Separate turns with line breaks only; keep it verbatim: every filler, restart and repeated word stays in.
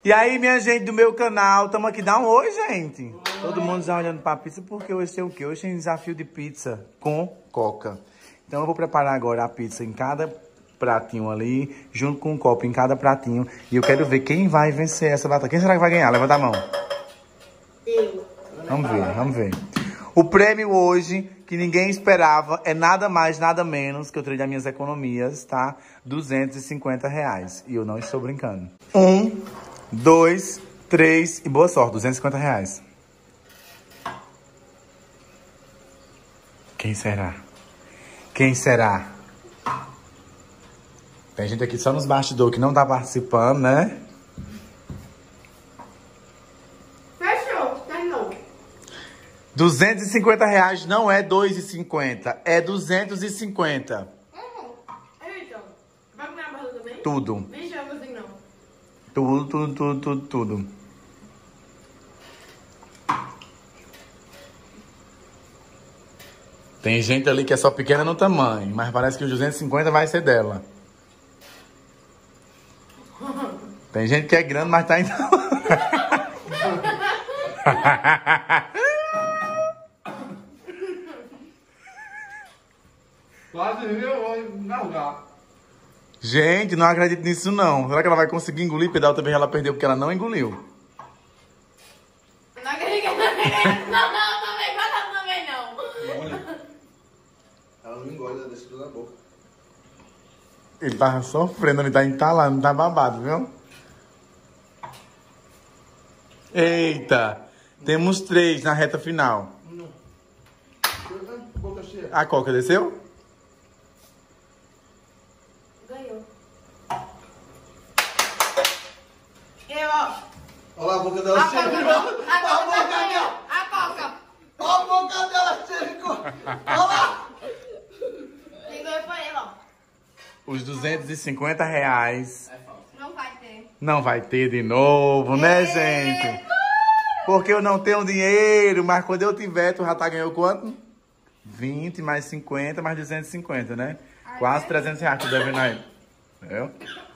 E aí, minha gente do meu canal, tamo aqui, dá um oi, gente. Oi. Todo mundo já olhando pra pizza, porque hoje tem o quê? Hoje tem desafio de pizza com coca. Então eu vou preparar agora a pizza em cada pratinho ali, junto com um copo em cada pratinho. E eu quero ver quem vai vencer essa batalha. Quem será que vai ganhar? Levanta a mão.
Eu.
Vamos ver, vamos ver. O prêmio hoje, que ninguém esperava, é nada mais, nada menos, que eu tirei das minhas economias, tá? duzentos e cinquenta reais. E eu não estou brincando. Um, dois, três e boa sorte. duzentos e cinquenta reais. Quem será? Quem será? Tem gente aqui só nos bastidores que não tá participando, né? duzentos e cinquenta reais não é dois e cinquenta, é duzentos e cinquenta.
Uhum. Eita, vai comer a barra também?
Tudo.
Nem joga assim não.
Tudo, tudo, tudo, tudo, tudo. Tem gente ali que é só pequena no tamanho, mas parece que os duzentos e cinquenta vai ser dela. Tem gente que é grande, mas tá em tamanho.
Quase eu engasgar.
Gente, não acredito nisso não. Será que ela vai conseguir engolir? Pedal também ela perdeu porque ela não engoliu.
Não acredito, não acredito. Não, não, também, batata também não.
Olha. Ela não engole, ela deixa tudo na boca.
Ele tá sofrendo, ele tá entalando, tá babado, viu? Eita! Temos três na reta final.
Não. Boca cheia.
A coca desceu?
Ganhou. Eu, ó.
Olha lá a boca dela
A
cheia.
coca,
Olha
a coca ganhou. A coca.
a boca dela cheia. Olha lá.
Quem ganhou foi ele, ó.
Os duzentos e cinquenta reais
Não vai ter.
não vai ter de novo, né, gente? Porque eu não tenho dinheiro, mas quando eu tiver, tu já tá ganhou quanto? vinte mais cinquenta mais duzentos e cinquenta, né? Quase trezentos reais tu devendo aí. Entendeu?